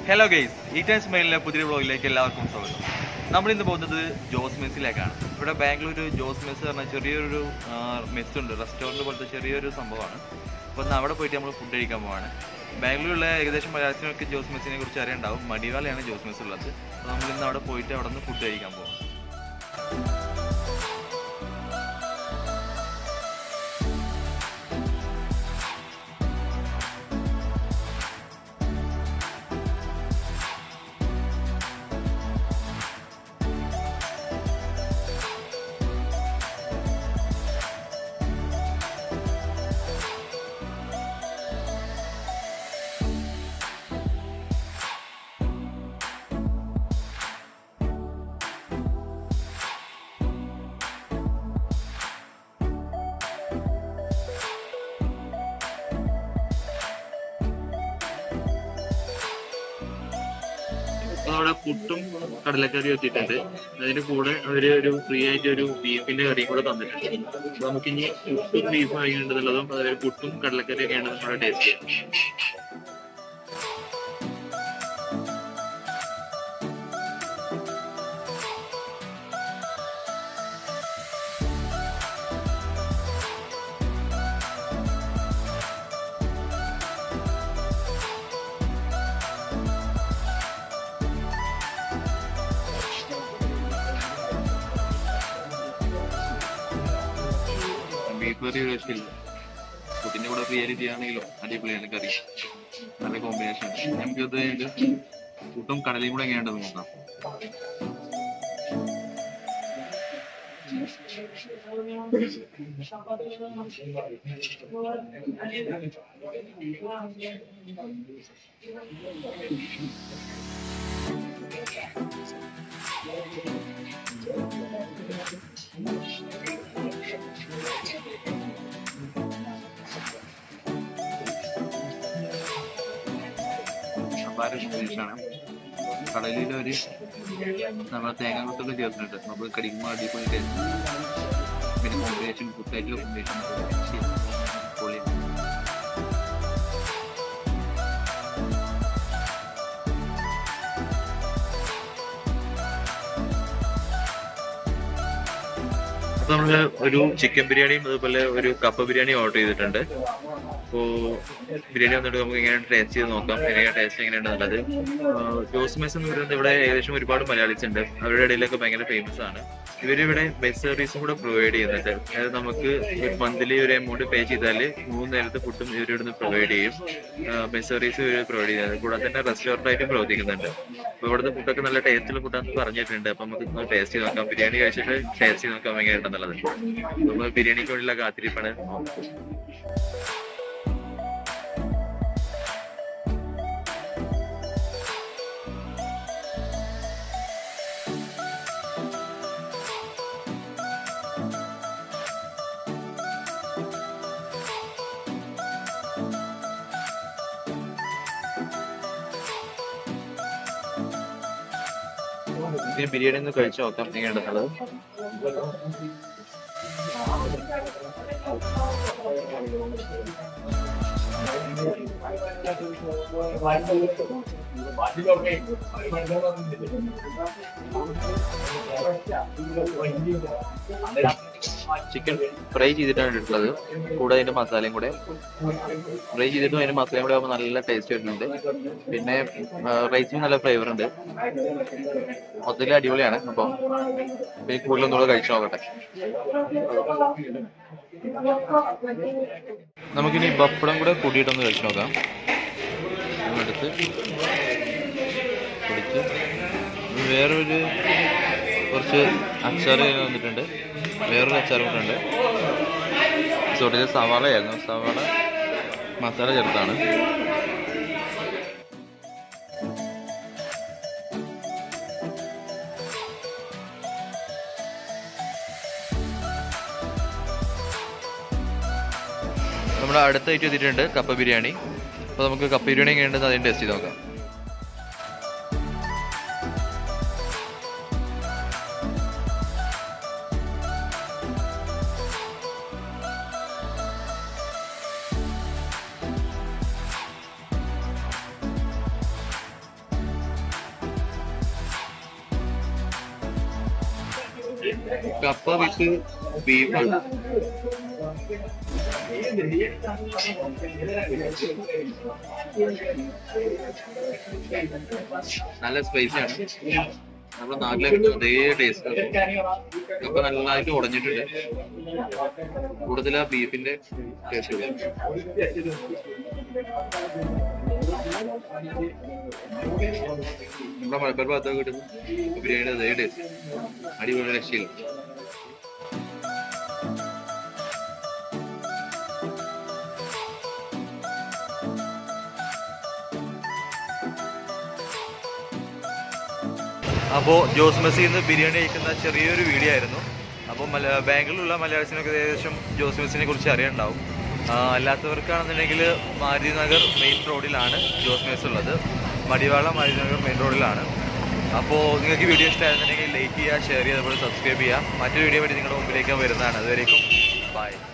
Hello guys, eat and സ്മൈലിലെ പുതിയ വ്ളോഗിലേക്ക് എല്ലാവർക്കും സ്വാഗതം. നമ്മളിന്ന് പോകുന്നത് ജോസ് മെസ്സിലേക്കാണ്. ഇവിടെ ബാംഗ്ലൂർ ജോസ് മെസ് പറഞ്ഞാൽ ചെറിയൊരു മെസ് ഉണ്ട്, റെസ്റ്റോറൻറ്റ് പോലത്തെ ചെറിയൊരു സംഭവമാണ്. അപ്പോൾ അവിടെ പോയിട്ട് നമ്മൾ ഫുഡ് കഴിക്കാൻ പോവാണ്. ബാംഗ്ലൂരിലെ ഏകദേശം മലയാളത്തിനൊക്കെ ജോസ് മെസ്സിനെ കുറിച്ച് അറിയാണ്ടാവും. മടിവാലയാണ് ജോസ് മെസ് ഉള്ളത്. അപ്പോൾ നമ്മളിന്ന് അവിടെ പോയിട്ട് അവിടെ നിന്ന് ഫുഡ് കഴിക്കാൻ പോകാം. അവിടെ പുട്ടും കടലക്കറിയും എത്തിയിട്ടുണ്ട്. അതിന്റെ കൂടെ അവര് ഒരു ഫ്രീ ആയിട്ട് ഒരു ബീഫിന്റെ കറിയും കൂടെ തന്നിട്ടുണ്ട്. അപ്പൊ നമുക്കിനി പുട്ടും ബീഫും കഴിക്കുന്നുണ്ടെന്നുള്ളതും അതായത് പുട്ടും കടലക്കറിയും ഒക്കെയാണ് നമ്മുടെ ടേസ്റ്റ് ചെയ്യുന്നത്. ബീഫ് കറി ഒരു രക്ഷയില്ല. ഫുഡിന്റെ കൂടെ റിയാലിറ്റി ആണെങ്കിലോ അടിപൊളിയാണ് കറി, നല്ല കോമ്പിനേഷൻ. നമുക്കത് പുട്ടും കടലയും കൂടെ എങ്ങനെയുണ്ടെന്ന് നോക്കാം. കോമ്പിനേഷനാണ്. കടലിലൊരു നമ്മളെ തേങ്ങ കൊത്തൊക്കെ ചേർത്തിട്ടുണ്ട്. നമുക്ക് കടിക്കുമ്പോൾ അടിപൊളി ടേസ്റ്റ്. പിന്നെ കോമ്പിനേഷൻ പുട്ടായിട്ടുള്ള കോമ്പിനേഷൻ പൊളിയാണ്. അപ്പൊ നമ്മള് ഒരു ചിക്കൻ ബിരിയാണിയും അതുപോലെ ഒരു കപ്പ ബിരിയാണിയും ഓർഡർ ചെയ്തിട്ടുണ്ട്. അപ്പോൾ ബിരിയാണി വന്നിട്ട് നമുക്ക് എങ്ങനെയാണ് ടേസ്റ്റ് ചെയ്ത് നോക്കാം, എങ്ങനെയാണ് ടേസ്റ്റ് എങ്ങനെയുണ്ടെന്നുള്ളത്. ജോസ് മെസ് എന്ന് പറയുന്നത് ഇവിടെ ഏകദേശം ഒരുപാട് മലയാളീസ് ഉണ്ട്. അവരുടെ ഇടയിലൊക്കെ ഭയങ്കര ഫേമസ് ആണ്. ഇവരിവിടെ ബസ് സർവീസും കൂടെ പ്രൊവൈഡ് ചെയ്യുന്നുണ്ട്. അതായത് നമുക്ക് മന്ത്ലി ഒരു എമൗണ്ട് പേ ചെയ്താൽ 3 നേരത്തെ ഫുഡും ഇവരിവിടുന്ന് പ്രൊവൈഡ് ചെയ്യും. ബസ് സർവീസ് ഇവർ പ്രൊവൈഡ് ചെയ്യുന്നത് കൂടാതെ തന്നെ റെസ്റ്റോറൻ്റ് ആയിട്ടും പ്രവർത്തിക്കുന്നുണ്ട്. അപ്പോൾ ഇവിടുത്തെ ഫുഡൊക്കെ നല്ല ടേസ്റ്റുള്ള ഫുഡാണെന്ന് പറഞ്ഞിട്ടുണ്ട്. അപ്പം നമുക്ക് ടേസ്റ്റ് ചെയ്ത് നോക്കാം. ബിരിയാണി കഴിച്ചിട്ട് ടേസ്റ്റ് ചെയ്ത് നോക്കാം എങ്ങനെയുണ്ടെന്നുള്ളത്. നമ്മൾ ബിരിയാണിക്ക് വേണ്ടിയുള്ള കാത്തിരിപ്പാണ്. ബിരിയാണി ഒന്ന് കഴിച്ചു നോക്കാം എങ്ങനെയുണ്ടെന്നുള്ളത്. ചിക്കൻ ഫ്രൈ ചെയ്തിട്ടാണ് ഇട്ടിട്ടുള്ളത്. കൂടെ അതിന്റെ മസാലയും കൂടെ ഫ്രൈ ചെയ്തിട്ടും അതിന്റെ മസാലയും കൂടെ ആകുമ്പോൾ നല്ല ടേസ്റ്റ് വരുന്നുണ്ട്. പിന്നെ റൈസിന് നല്ല ഫ്ലേവർ ഉണ്ട്. മൊത്തത്തിൽ അടിപൊളിയാണ്. അപ്പം എനിക്ക് കൂടുതലൊന്നുകൂടെ കഴിച്ചു നോക്കട്ടെ. നമുക്കിനി പപ്പടം കൂടെ കൂട്ടിയിട്ടൊന്ന് കഴിച്ചു നോക്കാം. എടുത്ത് കുടിച്ച് വേറൊരു കുറച്ച് അച്ചാർ വന്നിട്ടുണ്ട്. വേറൊരു അച്ചാർ കൂടെ ഉണ്ട്. സോട്ടിൽ സവാളയായിരുന്നു. സവാള മസാല ചേർത്താണ്. നമ്മുടെ അടുത്തായിട്ട് എത്തിയിട്ടുണ്ട് കപ്പ ബിരിയാണി. അപ്പോൾ നമുക്ക് കപ്പ ബിരിയാണി എങ്ങനെയുണ്ടെന്ന് അതിന് ടേസ്റ്റ് ചെയ്ത് നോക്കാം. കപ്പ വിത്ത് ബീഫാണ്. നല്ല സ്പൈസിയാണ്. നമ്മുടെ നാട്ടിലെ അതേ ടേസ്റ്റ്. കപ്പ നല്ലതായിട്ട് ഉടഞ്ഞിട്ടുണ്ട്. കൂടുതൽ ആ ബീഫിന്റെ ടേസ്റ്റ്. നമ്മുടെ മലബാർ ഭാഗത്തൊക്കെ കിട്ടുന്ന ബിരിയാണിയുടെ അതേ ടേസ്റ്റ്. അടിപൊളി രക്ഷയില്ല. അപ്പോൾ ജോസ് മെസ്സിയിൽ നിന്ന് ബിരിയാണി കഴിക്കുന്ന ചെറിയൊരു വീഡിയോ ആയിരുന്നു. അപ്പോൾ ബാംഗ്ലൂരിലുള്ള മലയാളീസിനൊക്കെ ഏകദേശം ജോസ് മെസ്സിനെ കുറിച്ച് അറിയാനുണ്ടാവും. അല്ലാത്തവർക്കാണെന്നുണ്ടെങ്കിൽ മാരുതി നഗർ മെയിൻ റോഡിലാണ് ജോസ് മെസ് ഉള്ളത്. മടിവാള മാരുതി നഗർ മെയിൻ റോഡിലാണ്. അപ്പോൾ നിങ്ങൾക്ക് വീഡിയോ ഇഷ്ടമായിരുന്നുണ്ടെങ്കിൽ ലൈക്ക് ചെയ്യുക, ഷെയർ ചെയ്യുക, അതുപോലെ സബ്സ്ക്രൈബ് ചെയ്യുക. മറ്റൊരു വീഡിയോ വേണ്ടി നിങ്ങളുടെ മുമ്പിലേക്ക് വരുന്നതാണ്. അതുവരേക്കും ബൈ.